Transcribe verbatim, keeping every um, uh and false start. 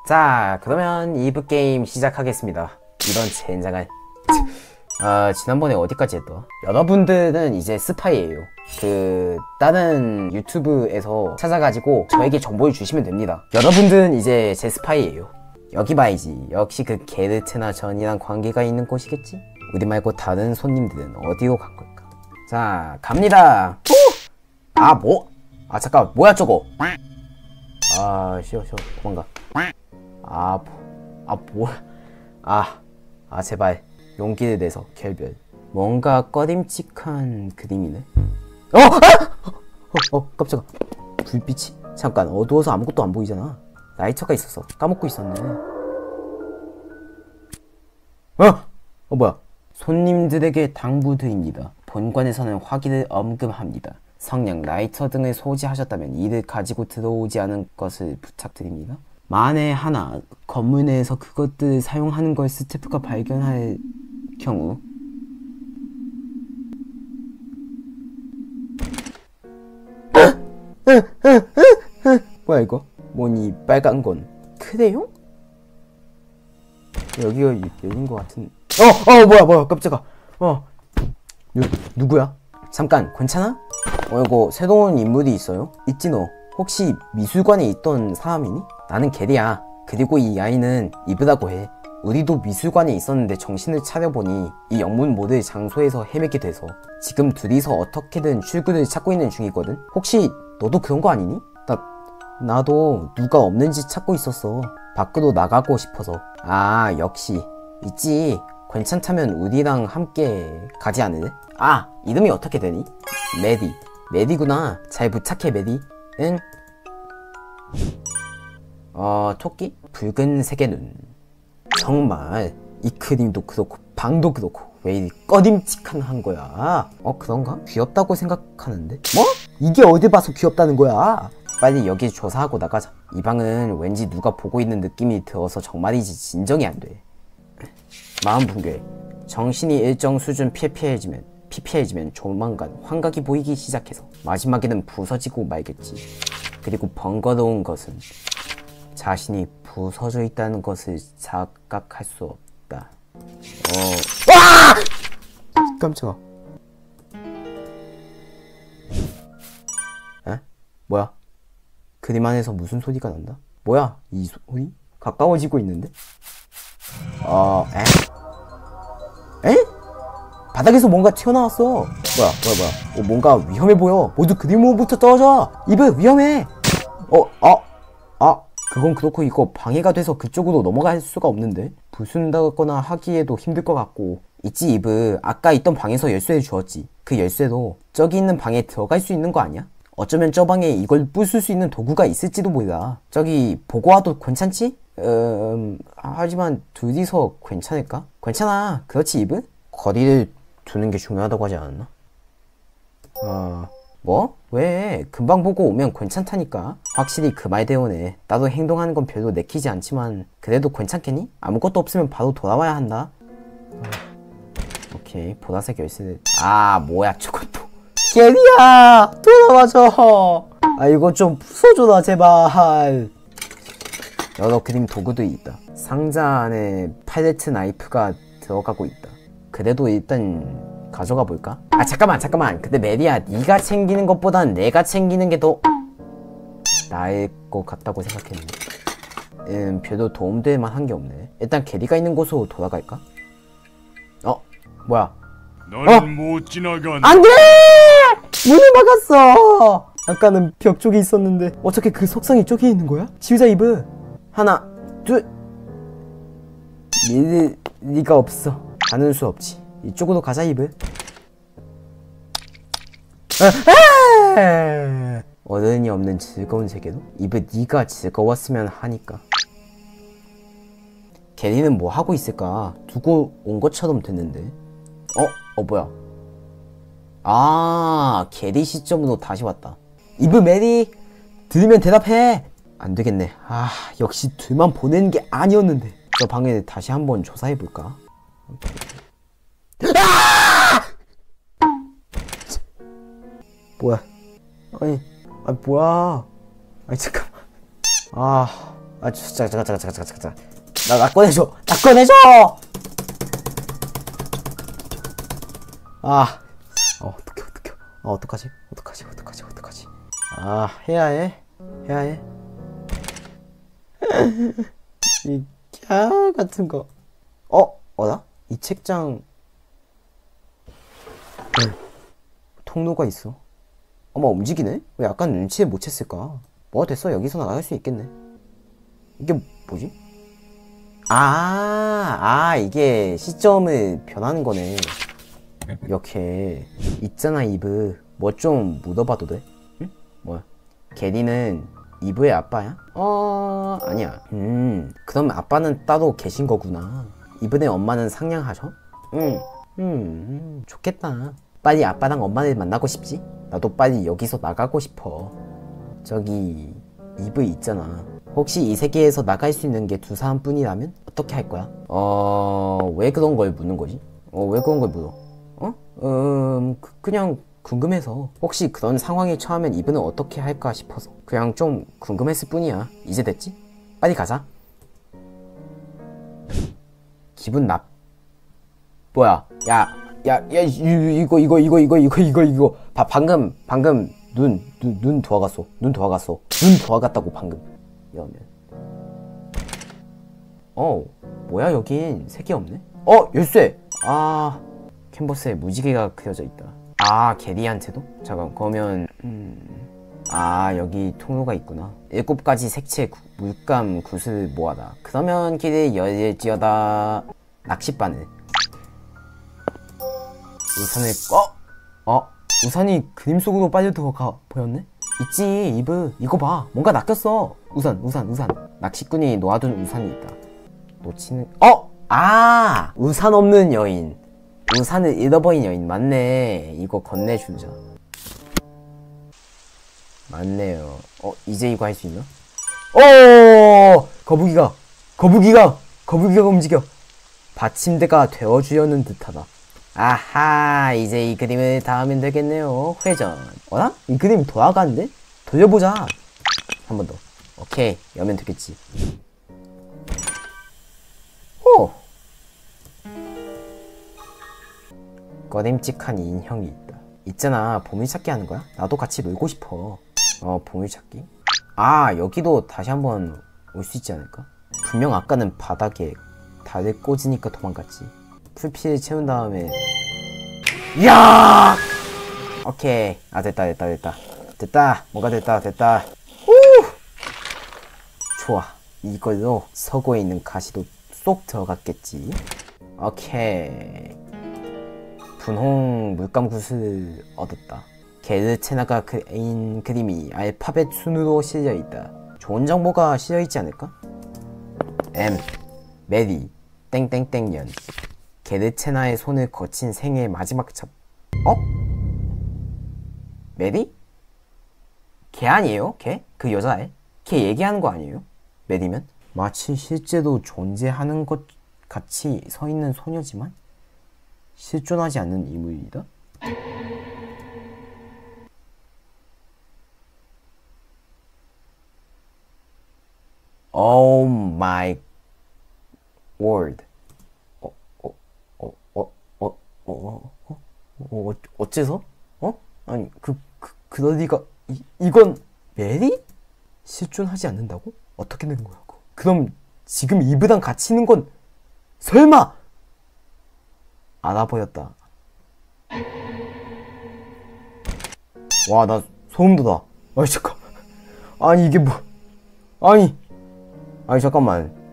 자, 그러면 이 부 게임 시작하겠습니다. 이런 젠장한. 아, 지난번에 어디까지 했더? 여러분들은 이제 스파이예요. 그 다른 유튜브에서 찾아가지고 저에게 정보를 주시면 됩니다. 여러분들은 이제 제 스파이예요. 여기 봐야지. 역시 그 게르트나 전이랑 관계가 있는 곳이겠지? 우리 말고 다른 손님들은 어디로 간 걸까? 자, 갑니다. 오! 아, 뭐? 아, 잠깐, 뭐야 저거? 아, 쉬어, 쉬어, 도망가. 아, 뭐, 아, 뭐야? 아, 아, 제발 용기를 내서 결별. 뭔가 꺼림칙한 그림이네. 어! 아! 어, 어, 깜짝아. 불빛이? 잠깐, 어두워서 아무것도 안 보이잖아. 라이터가 있었어. 까먹고 있었네. 어! 어, 뭐야? 손님들에게 당부드립니다. 본관에서는 화기를 엄금합니다. 성냥, 라이터 등을 소지하셨다면 이를 가지고 들어오지 않은 것을 부탁드립니다. 만에 하나 건물 내에서 그것들을 사용하는 걸 스태프가 발견할 경우 뭐야 이거? 뭐니 빨간 건 크레용? 여기가 열린 것 같은. 어! 어 뭐야 뭐야 깜짝아. 어 누, 누구야? 잠깐 괜찮아? 어 이거 새로운 인물이 있어요? 있지 너. 혹시 미술관에 있던 사람이니? 나는 게리야. 그리고 이 아이는 이브라고 해. 우리도 미술관에 있었는데 정신을 차려보니 이 영문 모를 장소에서 헤매게 돼서 지금 둘이서 어떻게든 출구를 찾고 있는 중이거든? 혹시 너도 그런 거 아니니? 나, 나도 누가 없는지 찾고 있었어. 밖으로 나가고 싶어서. 아 역시 있지. 괜찮다면 우리랑 함께 가지 않을래? 아 이름이 어떻게 되니? 메디. 메디구나. 잘 부탁해 메디. 응? 어... 토끼? 붉은색의 눈. 정말 이 그림도 그렇고 방도 그렇고 왜 이리 꺼림칙한 거야? 어 그런가? 귀엽다고 생각하는데? 뭐? 이게 어디 봐서 귀엽다는 거야? 빨리 여기 조사하고 나가자. 이 방은 왠지 누가 보고 있는 느낌이 들어서 정말이지 진정이 안 돼. 마음 붕괴. 정신이 일정 수준 피폐해지면 피폐해지면 조만간 환각이 보이기 시작해서 마지막에는 부서지고 말겠지. 그리고 번거로운 것은 자신이 부서져 있다는 것을 자각할 수 없다. 어... 와! 깜짝아. 에? 뭐야? 그림 안에서 무슨 소리가 난다? 뭐야? 이 소리? 가까워지고 있는데? 어... 에? 에? 바닥에서 뭔가 튀어나왔어. 뭐야 뭐야 뭐야. 어, 뭔가 위험해 보여. 모두 그림으로부터 떨어져. 이브 위험해. 어? 어? 아 그건 그렇고 이거 방해가 돼서 그쪽으로 넘어갈 수가 없는데? 부순다거나 하기에도 힘들 것 같고. 있지 이브. 아까 있던 방에서 열쇠를 주었지. 그 열쇠로 저기 있는 방에 들어갈 수 있는 거 아니야? 어쩌면 저 방에 이걸 부술 수 있는 도구가 있을지도 몰라. 저기 보고 와도 괜찮지? 음... 하지만 둘이서 괜찮을까? 괜찮아. 그렇지 이브? 거리를 두는 게 중요하다고 하지 않았나? 어... 뭐? 왜? 금방 보고 오면 괜찮다니까. 확실히 그 말대로네. 나도 행동하는 건 별로 내키지 않지만 그래도 괜찮겠니? 아무것도 없으면 바로 돌아와야 한다. 어... 오케이 보라색 열쇠를. 아 뭐야 저것도. 게리야 돌아와줘. 아 이거 좀 부숴줘라 제발. 여러 그림 도구도 있다. 상자 안에 팔레트 나이프가 들어가고 있다. 그래도 일단 가져가 볼까? 아 잠깐만 잠깐만. 근데 메리야 네가 챙기는 것보단 내가 챙기는 게 더 나을 것 같다고 생각했는데 음 별로 도움될 만한 게 없네. 일단 게리가 있는 곳으로 돌아갈까? 어? 뭐야? 너는 못 지나간다. 안돼! 문을 막았어. 아까는 벽 쪽에 있었는데 어떻게 그 석상 이쪽에 있는 거야? 지우자 이브. 하나 둘. 리, 리가 없어. 가는 수 없지. 이쪽으로 가자 이브. 어른이 없는 즐거운 세계로? 이브 네가 즐거웠으면 하니까. 게리는 뭐 하고 있을까? 두고 온 것처럼 됐는데. 어? 어 뭐야? 아 게리 시점으로 다시 왔다. 이브 메리 들으면 대답해. 안 되겠네. 아 역시 둘만 보내는 게 아니었는데. 저 방에 다시 한번 조사해볼까? 아! 뭐야? 아니, 아니 뭐야? 아니 잠깐만. 아, 아 잠깐 잠깐 잠깐 잠깐 잠깐 잠깐 나, 나 꺼내줘 나 꺼내줘. 아 어, 어떡해 어떡해 아 어떡하지 어떡하지 어떡하지 어떡하지 아 해야해 해야해 이 캬 같은거 어? 어라? 이 책장 통로가 있어. 어머 움직이네? 왜 약간 눈치를 못 챘을까? 뭐가 됐어 여기서 나갈 수 있겠네. 이게 뭐지? 아, 아 이게 시점을 변하는 거네. 이렇게 있잖아 이브 뭐 좀 묻어봐도 돼? 응? 뭐야? 게리는 이브의 아빠야? 어... 아니야. 음 그럼 아빠는 따로 계신 거구나. 이브네 엄마는 상냥하셔? 응. 음, 음 좋겠다. 빨리 아빠랑 엄마를 만나고 싶지? 나도 빨리 여기서 나가고 싶어. 저기 이브 있잖아. 혹시 이 세계에서 나갈 수 있는 게 두 사람뿐이라면 어떻게 할 거야? 어... 왜 그런 걸 묻는 거지? 어... 왜 그런 걸 물어? 어? 음... 그, 그냥 궁금해서. 혹시 그런 상황에 처하면 이브는 어떻게 할까 싶어서 그냥 좀 궁금했을 뿐이야. 이제 됐지? 빨리 가자. 기분 나... 뭐야? 야, 야, 야, 이, 이거, 이거, 이거, 이거, 이거, 이거, 이거. 봐, 방금, 방금 눈, 눈, 눈 도와갔어. 눈 도와갔어. 눈 도와갔다고 방금. 이러면. 어, 뭐야 여긴 색이 없네? 어, 열쇠. 아, 캔버스에 무지개가 그려져 있다. 아, 게리한테도? 잠깐, 그러면 음... 아, 여기 통로가 있구나. 일곱 가지 색채 구, 물감 구슬 모아라. 그러면 길을 열지어다. 낚싯바늘. 우산을 꺼! 어? 우산이 그림 속으로 빠져들어가 보였네? 있지, 이브. 이거 봐. 뭔가 낚였어. 우산, 우산, 우산. 낚시꾼이 놓아둔 우산이 있다. 놓치는... 어! 아! 우산 없는 여인. 우산을 잃어버린 여인. 맞네. 이거 건네주자. 맞네요. 어, 이제 이거 할 수 있나? 어! 거북이가! 거북이가! 거북이가 움직여! 받침대가 되어주려는 듯하다. 아하, 이제 이 그림을 다 하면 되겠네요. 회전. 어라? 이 그림 돌아가는데? 돌려보자. 한 번 더. 오케이, 여면 되겠지. 호! 꺼림칙한 인형이 있다. 있잖아, 보물찾기 하는 거야? 나도 같이 놀고 싶어. 어, 보물찾기? 아, 여기도 다시 한번 올 수 있지 않을까? 분명 아까는 바닥에 달을 꽂으니까 도망갔지. 풀피를 채운 다음에 이야! 오케이. 아, 됐다 됐다 됐다 됐다. 뭐가 됐다 됐다. 후! 좋아. 이걸로 서고에 있는 가시도 쏙 들어갔겠지. 오케이. 분홍 물감 구슬 얻었다. 게르체나가 그린 그림이 알파벳 순으로 실려있다. 좋은 정보가 실려있지 않을까? M 메리 땡땡땡년. 게르체나의 손을 거친 생의 마지막 첩. 어? 메리? 걔 아니에요? 걔? 그 여자애? 걔 얘기하는 거 아니에요? 메리면? 마치 실제로 존재하는 것 같이 서있는 소녀지만 실존하지 않는 인물이다? Oh my word. 어, 어, 어, 어, 어, 어, 어, 어, 어째서? 어? 아니, 그, 그, 그럴 리가, 이, 이건, 메리? 실존하지 않는다고? 어떻게 된 거야, 그거? 그럼, 지금 이브랑 같이 있는 건, 설마! 알아버렸다. 와, 나 소름 돋아. 아니, 잠깐. 아니, 이게 뭐, 아니. 아니, 잠깐만.